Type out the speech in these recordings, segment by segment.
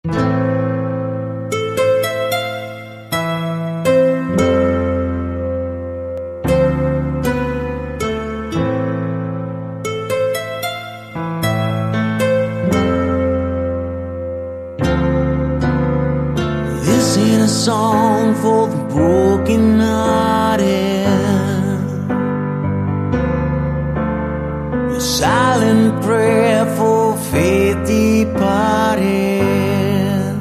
This ain't a song for the broken hearted, a silent prayer for faith departed.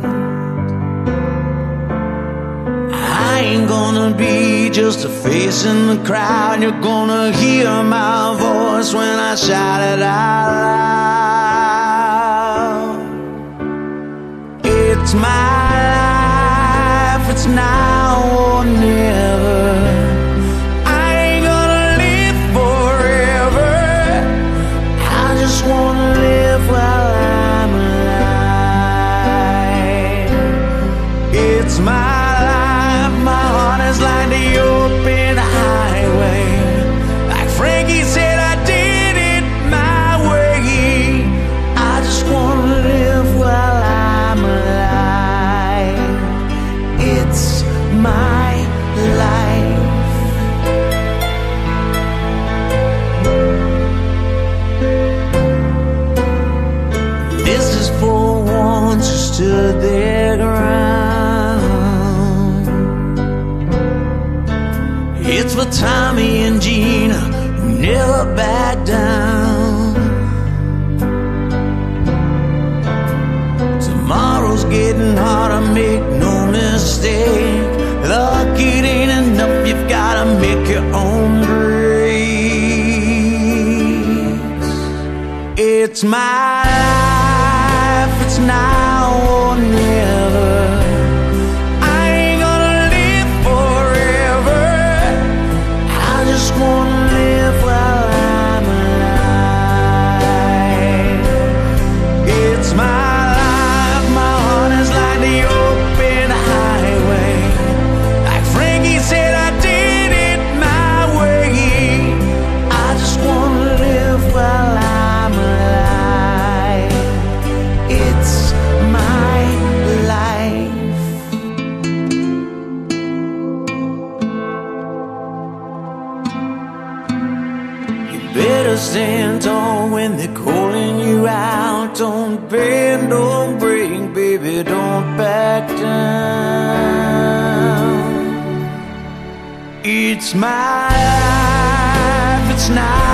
I ain't gonna be just a face in the crowd. You're gonna hear my voice when I shout it out loud. It's my life, it's now or never. I ain't gonna live forever. I just wanna live while I'm alive. It's my life, my heart is like the open highway. Like Frankie said, I did it my way. I just wanna live while I'm alive. It's my life. This is for ones who stood their ground. It's for Tommy and Gina who never back down. Tomorrow's getting harder, make no mistake. Luck, it ain't enough, you've gotta make your own breaks. It's my life, it's now or never. I ain't gonna live forever. I just wanna live while I'm alive. It's my life, my heart is like the open highway. Like Frankie said, I did it my way. I just wanna live while I'm alive. It's my life. You better stand tall when they're calling you out. Don't bend, don't break, baby, don't back down. It's my life, it's now